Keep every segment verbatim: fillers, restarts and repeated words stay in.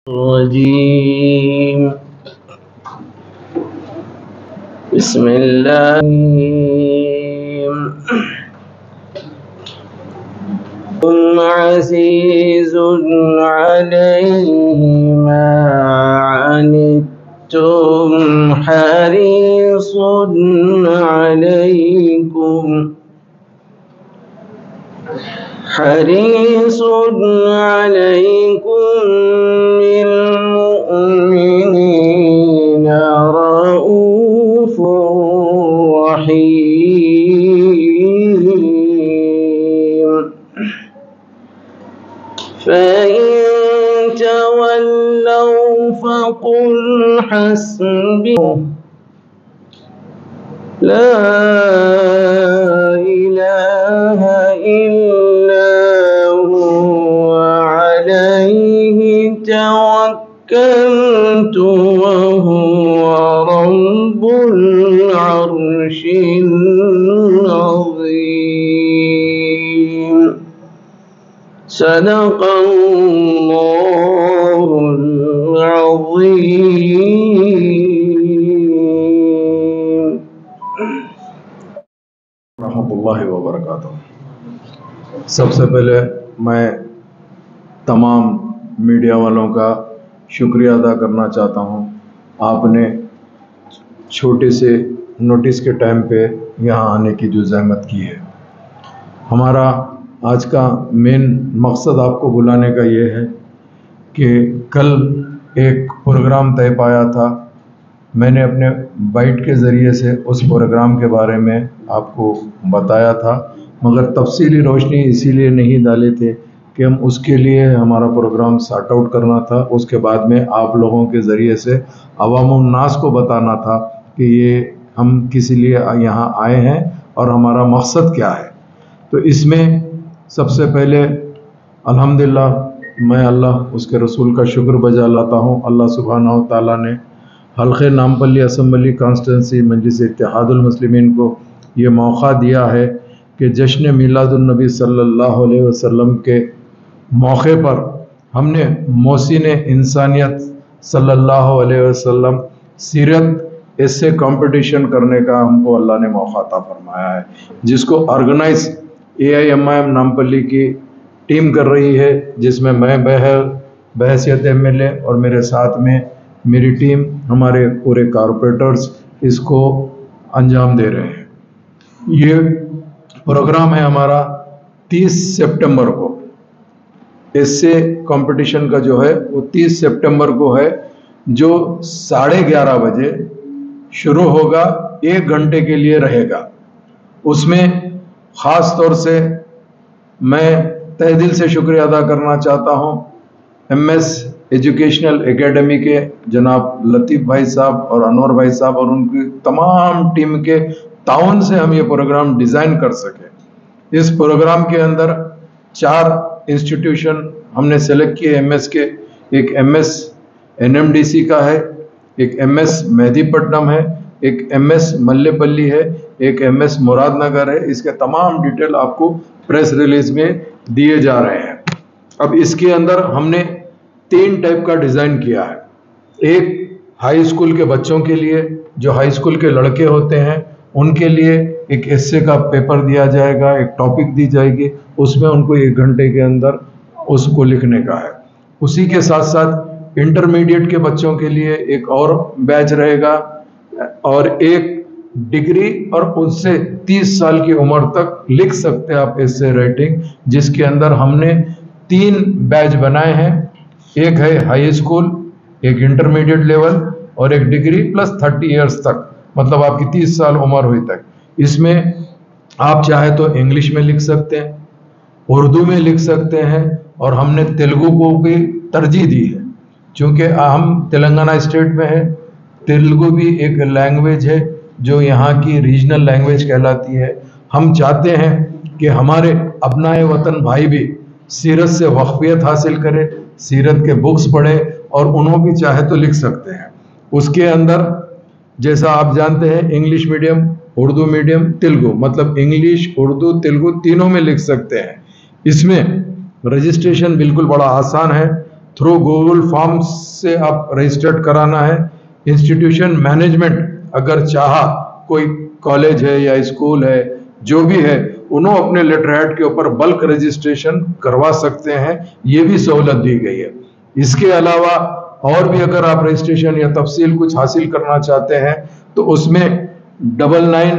الرجيم بسم الله عزيز عليه ما عنتم حريص عليكم حريص عليكم بالمؤمنين رؤوف رحيم فإن تولوا فقل حسبي لا إله إلا هو عليه توكلت وهو رب العرش العظيم صدق الله العظيم रहमतुल्लाहि व बरकातुहू। सबसे पहले मैं तमाम मीडिया वालों का शुक्रिया अदा करना चाहता हूं। आपने छोटे से नोटिस के टाइम पे यहाँ आने की जो ज़हमत की है। हमारा आज का मेन मकसद आपको बुलाने का ये है कि कल एक प्रोग्राम तय पाया था। मैंने अपने बाइट के ज़रिए से उस प्रोग्राम के बारे में आपको बताया था, मगर तफसीली रोशनी इसीलिए नहीं डाले थे कि हम उसके लिए हमारा प्रोग्राम सॉर्ट आउट करना था। उसके बाद में आप लोगों के ज़रिए से अवामुन नास को बताना था कि ये हम किस लिए यहाँ आए हैं और हमारा मकसद क्या है। तो इसमें सबसे पहले अल्हम्दुलिल्लाह मैं अल्लाह उसके रसूल का शुक्र बजा लाता हूँ। अल्लाह सुब्हानहू व तआला ने हल्क़े नामपल्ली असम्बली कॉन्स्टिट्यूंसी मजलिस इत्तेहादुल मुस्लिमीन को ये मौका दिया है कि जश्न मीलादुन्नबी सल्लल्लाहु अलैहि वसल्लम के मौके पर हमने मोहसिन इंसानियत सल्लल्लाहु अलैहि वसल्लम सीरत इससे कंपटीशन करने का हमको अल्लाह ने मौका अता फरमाया है, जिसको organise A I M I M Nampally की टीम कर रही है, जिसमें मैं बहर बहसियत एम एल ए और मेरे साथ में मेरी टीम, हमारे पूरे कारपोरेटर्स इसको अंजाम दे रहे हैं। ये प्रोग्राम है हमारा तीस सितंबर को। इससे कंपटीशन का जो है वो तीस सितंबर को है, जो साढ़े ग्यारह बजे शुरू होगा, एक घंटे के लिए रहेगा। उसमें ख़ास तौर से मैं तहे दिल से शुक्रिया अदा करना चाहता हूँ एम एस एजुकेशनल एकेडमी के जनाब लतीफ़ भाई साहब और अनवर भाई साहब और उनकी तमाम टीम के ताउन से हम ये प्रोग्राम डिज़ाइन कर सके। इस प्रोग्राम के अंदर चार इंस्टीट्यूशन हमने सेलेक्ट किए एम एस के। एक M S N M D C का है, एक एम एस मेहदीपट्टनम है, एक एम एस मल्लेपल्ली है, एक एम एस मुरादनगर है। इसके तमाम डिटेल आपको प्रेस रिलीज में दिए जा रहे हैं। अब इसके अंदर हमने तीन टाइप का डिज़ाइन किया है। एक हाई स्कूल के बच्चों के लिए, जो हाई स्कूल के लड़के होते हैं उनके लिए एक एस्से का पेपर दिया जाएगा, एक टॉपिक दी जाएगी, उसमें उनको एक घंटे के अंदर उसको लिखने का है। उसी के साथ साथ इंटरमीडिएट के बच्चों के लिए एक और बैच रहेगा और एक डिग्री और उससे तीस साल की उम्र तक लिख सकते हैं आप एस्से राइटिंग, जिसके अंदर हमने तीन बैच बनाए हैं। एक है हाई स्कूल, एक इंटरमीडिएट लेवल और एक डिग्री प्लस थर्टी इयर्स तक, मतलब आपकी तीस साल उम्र हुई तक। इसमें आप चाहे तो इंग्लिश में लिख सकते हैं, उर्दू में लिख सकते हैं, और हमने तेलुगु को भी तरजीह दी है क्योंकि हम तेलंगाना स्टेट में है। तेलुगु भी एक लैंग्वेज है जो यहाँ की रीजनल लैंग्वेज कहलाती है। हम चाहते हैं कि हमारे अपनाए वतन भाई भी सीरत से वाक़फ़ियत हासिल करें, सीरत के बुक्स पढ़े, और उन्हों भी चाहे तो लिख सकते हैं। उसके अंदर जैसा आप जानते हैं English medium, Urdu medium, Telugu, मतलब इंग्लिश, उर्दू, तेलुगु तीनों में लिख सकते हैं। इसमें रजिस्ट्रेशन बिल्कुल बड़ा आसान है। थ्रू गूगल फॉर्म्स से आप रजिस्टर्ड कराना है। इंस्टीट्यूशन मैनेजमेंट अगर चाहा, कोई कॉलेज है या स्कूल है जो भी है, उन्होंने अपने लेटर हेड के ऊपर बल्क रजिस्ट्रेशन करवा सकते हैं, ये भी सहूलत दी गई है। इसके अलावा और भी अगर आप रजिस्ट्रेशन या तफसील कुछ हासिल करना चाहते हैं तो उसमें double nine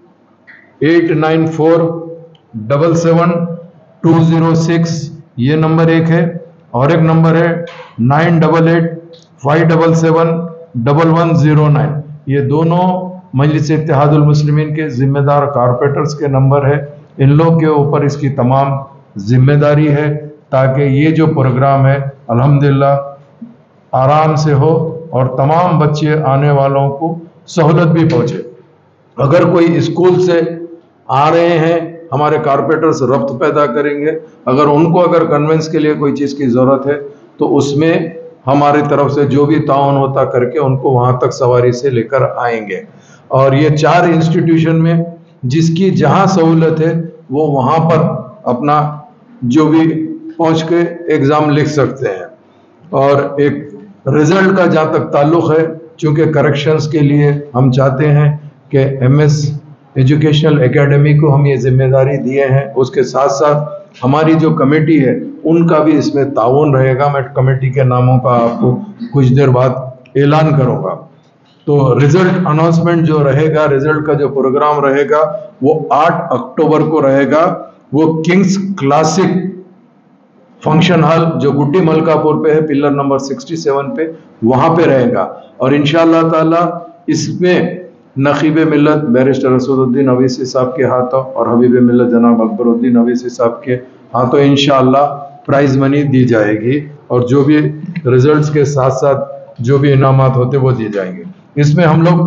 eight nine four double seven two zero six ये नंबर एक है, और एक नंबर है nine double eight five double seven double one zero nine. ये दोनों मजलिस इत्तेहादुल मुस्लिमीन के जिम्मेदार कारपोरेटर्स के नंबर है। इन लोग के ऊपर इसकी तमाम जिम्मेदारी है ताकि ये जो प्रोग्राम है अल्हम्दुलिल्लाह आराम से हो और तमाम बच्चे आने वालों को सहूलत भी पहुंचे। अगर कोई स्कूल से आ रहे हैं, हमारे कारपोरेटर्स रब्त पैदा करेंगे। अगर उनको अगर कन्वेंस के लिए कोई चीज़ की ज़रूरत है तो उसमें हमारी तरफ से जो भी ताउन होता करके उनको वहाँ तक सवारी से लेकर आएंगे। और ये चार इंस्टीट्यूशन में जिसकी जहाँ सहूलत है वो वहाँ पर अपना जो भी पहुँच के एग्ज़ाम लिख सकते हैं। और एक रिजल्ट का जहाँ तक ताल्लुक़ है, चूँकि करेक्शंस के लिए हम चाहते हैं कि एम एस एजुकेशनल एकेडमी को हम ये जिम्मेदारी दिए हैं, उसके साथ साथ हमारी जो कमेटी है उनका भी इसमें ताउन रहेगा। मैं कमेटी के नामों का आपको कुछ देर बाद ऐलान करूँगा। तो रिजल्ट अनाउंसमेंट जो रहेगा, रिजल्ट का जो प्रोग्राम रहेगा वो आठ अक्टूबर को रहेगा। वो किंग्स क्लासिक फंक्शन हॉल जो गुड्डी मलकापुर पे है, पिलर नंबर सड़सठ पे, वहाँ पे रहेगा। और इंशाअल्लाह ताला इसमें नकीब मिल्लत बैरिस्टर असदुद्दीन अवीसी साहब के हाथों और हबीब मिल्लत जनाब अकबरुद्दीन अवीसी साहब के हाथों इंशाअल्लाह प्राइज मनी दी जाएगी, और जो भी रिजल्ट्स के साथ साथ जो भी इनामात होते वो दिए जाएंगे। इसमें हम लोग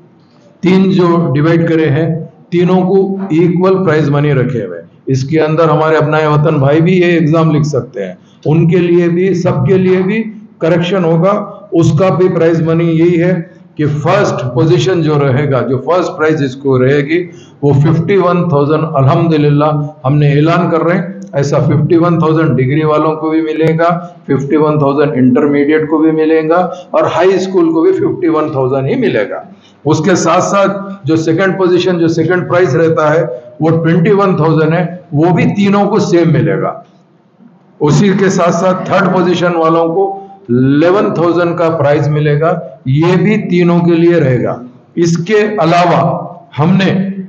तीन जो डिवाइड करे हैं, तीनों को इक्वल प्राइज मनी रखे हुए। इसके अंदर हमारे अपनाए वतन भाई भी ये एग्जाम लिख सकते हैं, उनके लिए भी, सबके लिए भी करेक्शन होगा। उसका भी प्राइज मनी यही है कि फर्स्ट पोजीशन जो रहेगा, जो फर्स्ट प्राइज इसको रहेगी वो फिफ्टी वन थाउजेंड अल्हम्दुलिल्लाह हमने ऐलान कर रहे हैं। ऐसा फिफ्टी वन थाउजेंड डिग्री वालों को भी मिलेगा, फिफ्टी वन थाउजेंड इंटरमीडिएट को भी मिलेगा, और हाई स्कूल को भी फिफ्टी वन थाउजेंड ही मिलेगा। उसके साथ साथ जो सेकंड पोजीशन, जो सेकंड प्राइज रहता है वो ट्वेंटी वन थाउजेंड है, वो भी तीनों को सेम मिलेगा। उसी के साथ साथ थर्ड पोजीशन वालों को इलेवन थाउजेंड का प्राइज मिलेगा, ये भी तीनों के लिए रहेगा। इसके अलावा हमने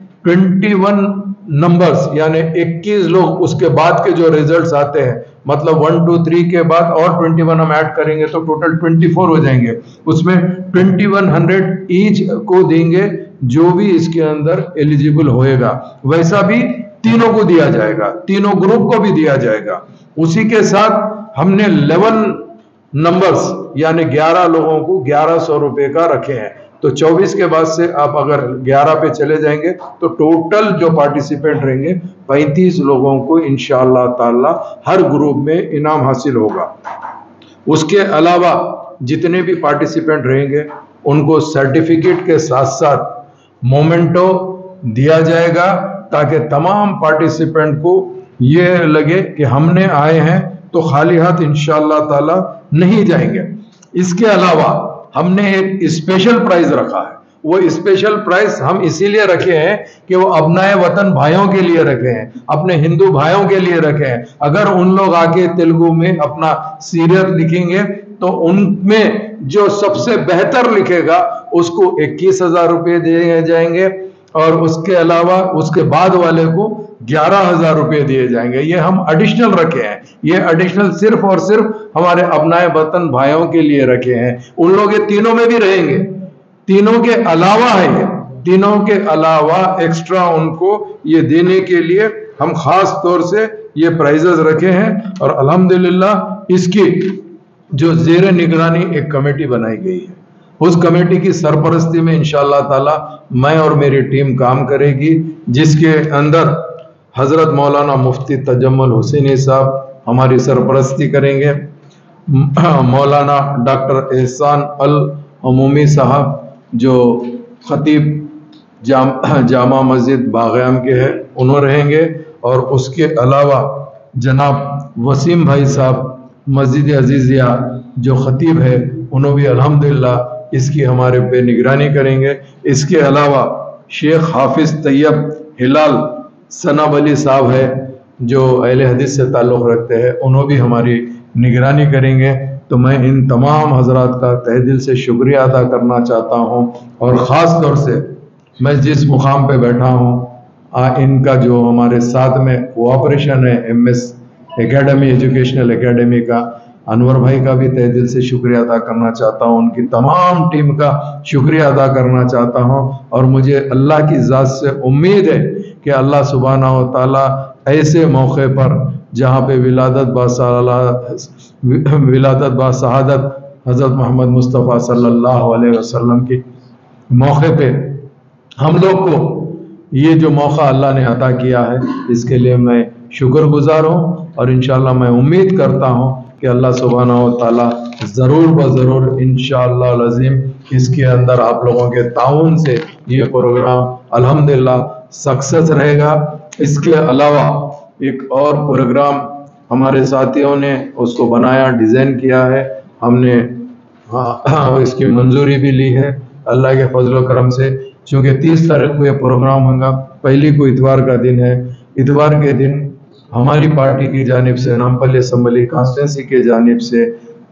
इक्कीस नंबर्स यानी इक्कीस लोग उसके बाद के जो रिजल्ट्स आते हैं, मतलब वन टू थ्री के बाद और इक्कीस हम ऐड करेंगे तो टोटल चौबीस हो जाएंगे। उसमें इक्कीस सौ ईच को देंगे जो भी इसके अंदर एलिजिबल होएगा, वैसा भी तीनों को दिया जाएगा, तीनों ग्रुप को भी दिया जाएगा। उसी के साथ हमने इलेवन नंबर्स यानी ग्यारह लोगों को ग्यारह सौ रुपए का रखे हैं। तो चौबीस के बाद से आप अगर ग्यारह पे चले जाएंगे तो टोटल जो पार्टिसिपेंट रहेंगे पैंतीस लोगों को इंशाअल्लाह ताला हर ग्रुप में इनाम हासिल होगा। उसके अलावा जितने भी पार्टिसिपेंट रहेंगे उनको सर्टिफिकेट के साथ साथ मोमेंटो दिया जाएगा, ताकि तमाम पार्टिसिपेंट को ये लगे कि हमने आए हैं तो खाली हाथ इंशाअल्लाह ताला नहीं जाएंगे। इसके अलावा हमने एक स्पेशल प्राइज रखा है। वो स्पेशल प्राइज हम इसीलिए रखे हैं कि वो अपनाए वतन भाइयों के लिए रखे हैं, अपने हिंदू भाइयों के लिए रखे हैं। अगर उन लोग आके तेलुगु में अपना सीरियल लिखेंगे तो उनमें जो सबसे बेहतर लिखेगा उसको इक्कीस हजार रुपये दिए जाएंगे, और उसके अलावा उसके बाद वाले को ग्यारह हजार रुपये दिए जाएंगे। ये हम एडिशनल रखे हैं, ये एडिशनल सिर्फ और सिर्फ हमारे अपनाए वतन भाइयों के लिए रखे हैं। उन लोग ये तीनों में भी रहेंगे, तीनों के अलावा है, ये तीनों के अलावा एक्स्ट्रा उनको ये देने के लिए हम खास तौर से ये प्राइजेस रखे हैं। और अल्हम्दुलिल्लाह इसकी जो जेर निगरानी एक कमेटी बनाई गई है, उस कमेटी की सरपरस्ती में इंशाअल्लाह ताला मैं और मेरी टीम काम करेगी, जिसके अंदर हजरत मौलाना मुफ्ती तजम्मुल हुसैनी साहब हमारी सरपरस्ती करेंगे, मौलाना डॉक्टर एहसान अल अमूमी साहब जो खतीब जाम जामा मस्जिद बाग़याम के हैं उन्होंने रहेंगे, और उसके अलावा जनाब वसीम भाई साहब मस्जिद अजीज़िया जो ख़तीब है उन्होंने भी अल्हम्दुलिल्लाह इसकी हमारे पे निगरानी करेंगे। इसके अलावा शेख हाफिज़ तैयब हिलाल सनाब अली साहब है जो अहले हदीस से ताल्लुक़ रखते हैं, उन्होंने भी हमारी निगरानी करेंगे। तो मैं इन तमाम हजरात का तहे दिल से शुक्रिया अदा करना चाहता हूँ और ख़ास तौर से मैं जिस मुकाम पे बैठा हूँ आ, इनका जो हमारे साथ में कोऑपरेशन है M S academy educational academy का, अनवर भाई का भी तहे दिल से शुक्रिया अदा करना चाहता हूँ, उनकी तमाम टीम का शुक्रिया अदा करना चाहता हूँ। और मुझे अल्लाह की ज़ात से उम्मीद है कि अल्लाह सुब्हानहू व तआला ऐसे मौके पर जहाँ पे विलादत बासाला विलादत बासहादत हज़रत मोहम्मद मुस्तफ़ा सल्लल्लाहु अलैहि वसल्लम की मौके पे हम लोग को ये जो मौका अल्लाह ने अता किया है, इसके लिए मैं शुक्रगुजार हूँ और इंशाअल्लाह मैं उम्मीद करता हूँ कि अल्लाह सुब्हानहू व तआला ज़रूर ब ज़रूर इंशाअल्लाह अज़ीम इसके अंदर आप लोगों के ताउन से ये प्रोग्राम अल्हम्दुलिल्लाह सक्सेस रहेगा। इसके अलावा एक और प्रोग्राम हमारे साथियों ने उसको बनाया, डिज़ाइन किया है, हमने हाँ, हाँ इसकी मंजूरी भी ली है अल्लाह के फजल करम से। चूँकि तीस तारीख को ये प्रोग्राम होगा, पहली को इतवार का दिन है, इतवार के दिन हमारी पार्टी की जानिब से नामपल्ली असम्बली कॉन्स्टिट्यूंसी के जानिब से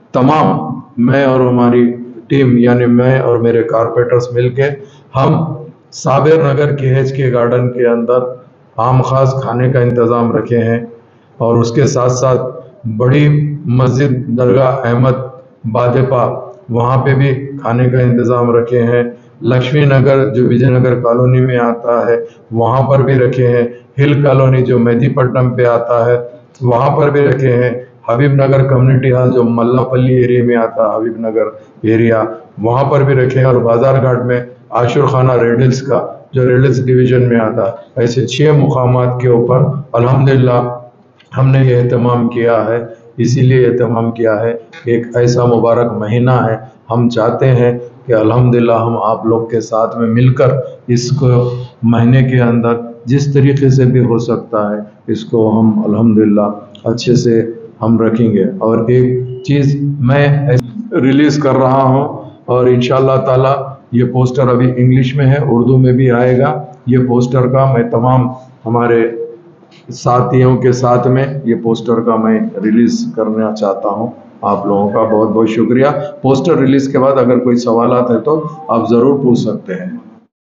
तमाम मैं और हमारी टीम यानी मैं और मेरे कारपोरेटर्स मिलके हम साबिर नगर के एच के गार्डन के अंदर आम खास खाने का इंतज़ाम रखे हैं और उसके साथ साथ बड़ी मस्जिद दरगाह अहमद बादेपा वहाँ पे भी खाने का इंतज़ाम रखे हैं। लक्ष्मी नगर जो विजयनगर कॉलोनी में आता है वहाँ पर भी रखे हैं। हिल कॉलोनी जो मेहदीपट्टनम पे आता है वहाँ पर भी रखे हैं। हबीब नगर कम्युनिटी हॉल जो मल्लापल्ली एरिया में आता है, हबीब नगर एरिया, वहाँ पर भी रखे हैं। और बाजार घाट में आशुर खाना रेडल्स का जो रेडल्स डिवीज़न में आता है। ऐसे छः मुकामात के ऊपर अल्हम्दुलिल्लाह हमने ये एहतमाम किया है। इसीलिए एहतमाम किया है कि एक ऐसा मुबारक महीना है, हम चाहते हैं कि अल्हम्दुलिल्लाह हम आप लोग के साथ में मिलकर इसको महीने के अंदर जिस तरीके से भी हो सकता है इसको हम अल्हम्दुलिल्लाह अच्छे से हम रखेंगे। और एक चीज़ मैं रिलीज़ कर रहा हूँ और इंशाअल्लाह ताला ये पोस्टर अभी इंग्लिश में है, उर्दू में भी आएगा। ये पोस्टर का मैं तमाम हमारे साथियों के साथ में ये पोस्टर का मैं रिलीज़ करना चाहता हूँ। आप लोगों का बहुत बहुत शुक्रिया। पोस्टर रिलीज़ के बाद अगर कोई सवालात है तो आप ज़रूर पूछ सकते हैं।